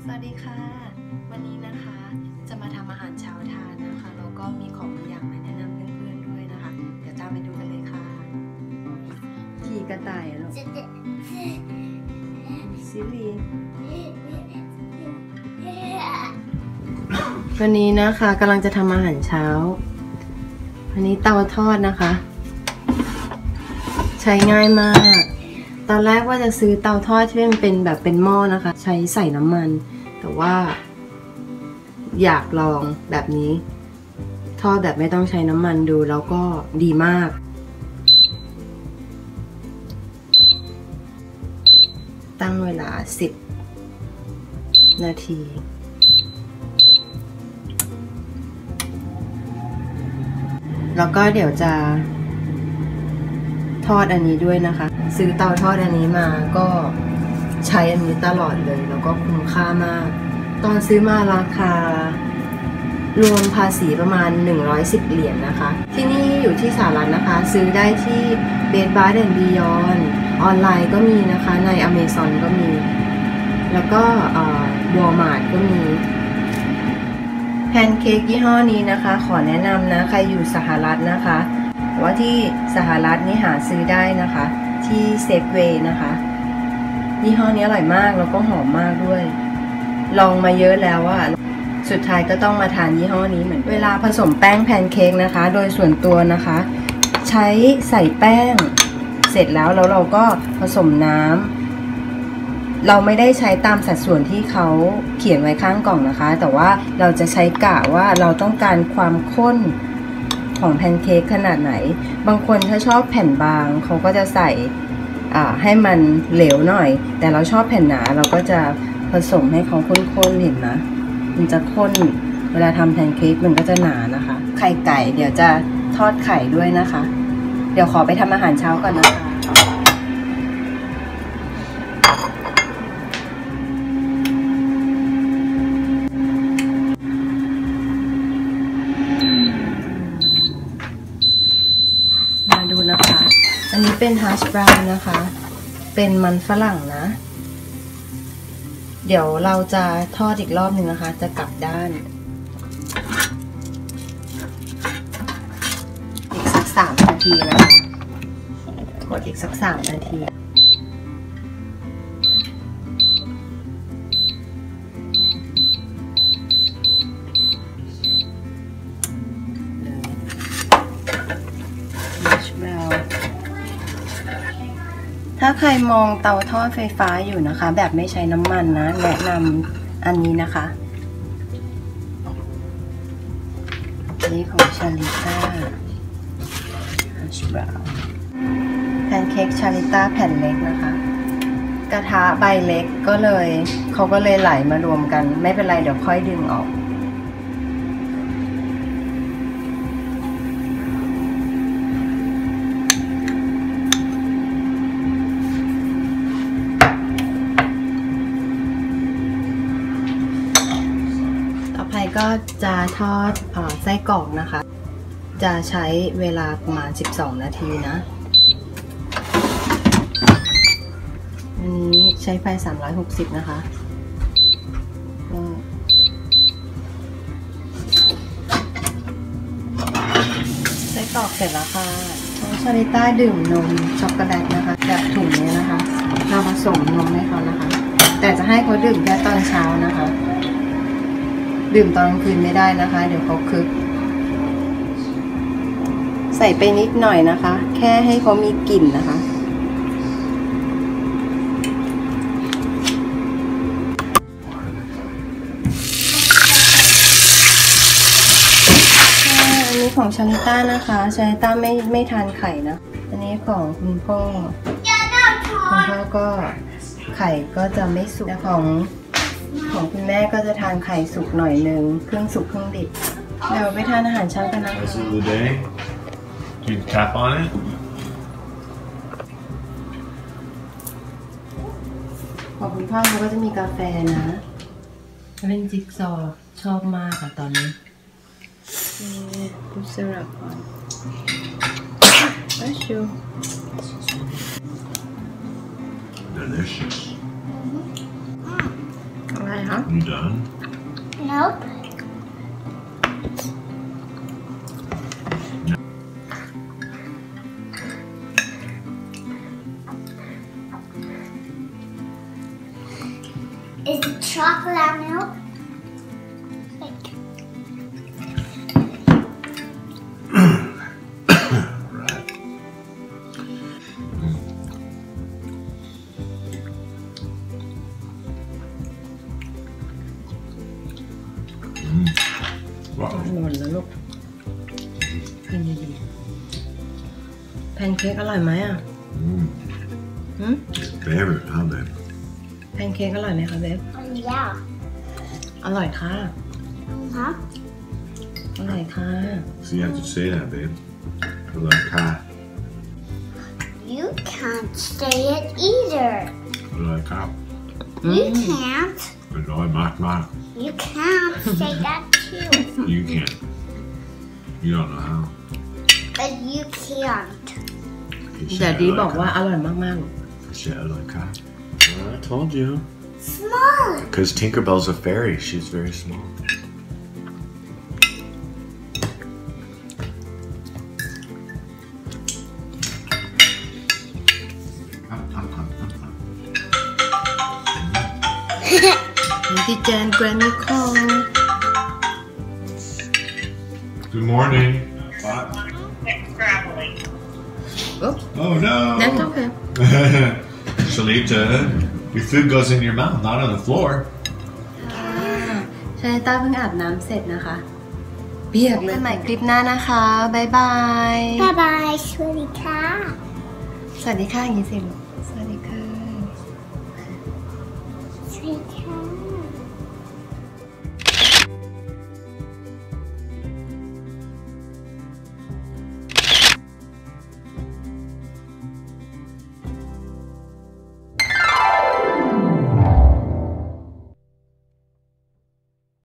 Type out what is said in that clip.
สวัสดีค่ะวันนี้นะคะจะมาทำอาหารเช้าทานนะคะแล้วก็มีของบางอย่างมาแนะนำเพื่อนๆด้วยนะคะเดี๋ยวตามไปดูกันเลยค่ะขี่กระต่ายหรอซิลีวันนี้นะคะกำลังจะทำอาหารเช้าอันนี้เตาทอดนะคะใช้ง่ายมากตอนแรกว่าจะซื้อเตาทอดที่มันเป็นแบบเป็นหม้อนะคะใช้ใส่น้ำมันแต่ว่าอยากลองแบบนี้ทอดแบบไม่ต้องใช้น้ำมันดูแล้วก็ดีมากตั้งเวลา10 นาทีแล้วก็เดี๋ยวจะทอดอันนี้ด้วยนะคะซื้อเตาทอดอันนี้มาก็ใช้อันนี้ตลอดเลยแล้วก็คุ้มค่ามากตอนซื้อมาราคารวมภาษีประมาณ110 เหรียญนะคะที่นี่อยู่ที่สหรัฐนะคะซื้อได้ที่ Bed Bath & Beyond ออนไลน์ก็มีนะคะใน Amazon ก็มีแล้วก็Walmart ก็มีแพนเค้กยี่ห้อนี้นะคะขอแนะนำนะใครอยู่สหรัฐนะคะว่าที่สหรัฐนี่หาซื้อได้นะคะที่เซฟเวย์นะคะยี่ห้อนี้อร่อยมากแล้วก็หอมมากด้วยลองมาเยอะแล้วว่าสุดท้ายก็ต้องมาทานยี่ห้อนี้เหมือนเวลาผสมแป้งแพนเค้กนะคะโดยส่วนตัวนะคะใช้ใส่แป้งเสร็จแล้วเราก็ผสมน้ำเราไม่ได้ใช้ตามสัดส่วนที่เขาเขียนไว้ข้างกล่องนะคะแต่ว่าเราจะใช้กะว่าเราต้องการความข้นของแพนเค้กขนาดไหนบางคนถ้าชอบแผ่นบางเขาก็จะใส่ให้มันเหลวหน่อยแต่เราชอบแผ่นหนาเราก็จะผสมให้เขาข้นๆเห็นไหมมันจะข้นเวลาทำแพนเค้กมันก็จะหนานะคะไข่ไก่เดี๋ยวจะทอดไข่ด้วยนะคะเดี๋ยวขอไปทำอาหารเช้าก่อนนะคะมาดูนะคะอันนี้เป็นฮัชบราวน์นะคะเป็นมันฝรั่งนะเดี๋ยวเราจะทอดอีกรอบหนึ่งนะคะจะกลับด้านอีกสัก3 นาทีนะคะกดอีกสัก3 นาทีถ้าใครมองเตาทอดไฟฟ้าอยู่นะคะแบบไม่ใช้น้ำมันนะแนะนำอันนี้นะคะอันนี้ของชาลิต้าฮัชบราวน์แพนเค้กชาลิต้าแผ่นเล็กนะคะกระทะใบเล็กก็เลยเขาก็เลยไหลมารวมกันไม่เป็นไรเดี๋ยวค่อยดึงออกก็จะทอดไส้กรอกนะคะจะใช้เวลาประมาณ12 นาทีนะอันนี้ใช้ไฟ360นะคะไส้กรอกเสร็จแล้วค่ะน้องชาลิต้าดื่มนมช็อกโกแลตนะคะแบบถุงนี้นะคะเราผสมนมให้เขานะคะแต่จะให้เขาดื่มแค่ตอนเช้านะคะดื่มตอนกลางคืนไม่ได้นะคะเดี๋ยวเขาคึกใส่ไปนิดหน่อยนะคะแค่ให้เขามีกลิ่นนะคะอันนี้ของชาลิต้านะคะชาลิต้าไม่ทานไข่นะอันนี้ของคุณพ่อก็ไข่ก็จะไม่สุกแต่ของคุณแม่ก็จะทานไข่สุกหน่อยนึงครึ่งสุกครึ่งดิบเดี๋ยวไปทานอาหารเช้ากันนะ This is the day. You tap on it. ของคุณพ่อเขาก็จะมีกาแฟนะเป็นจิ๊กซอว์ชอบมากค่ะตอนนี้ดูสลับก่อนDelicious. อะไรคะ You done? Nope. Is it chocolate milk? Like, Right. Wow. หล่นแล้วลูกกินดีๆแพนเค้กอร่อยไหมอ่ะ หืม Favorite, huh, babe? แพนเค้กอร่อยไหมคะเบฟ yeah. อร่อยค่ะ Huh? อร่อยค่ะ So you have to say that, babe. Like, huh? You can't say it either. Like, huh? You can't. Mark. You can't say that too. You can't. You don't know how. But you can't. You แต่ say ดี it บอก like ว่า huh? อร่อยมากๆลูก You say it like, huh? Well, I told you. Small. Because Tinkerbell's a fairy. She's very small. Auntie Jan, Granny Cole. Good morning. Oh, Oh no. that's okay. Shalita, your food goes in your mouth, not on the floor. ชาต้าเพิ่งอาบน้ำเสร็จนะคะ เปียกเลยใหม่คลิปหน้านะคะ บ๊ายบาย Bye bye, sweetie cat. สวัสดีค่ะอย่างนี้สิลูกสวัสดีค่ะ Sweetie cat.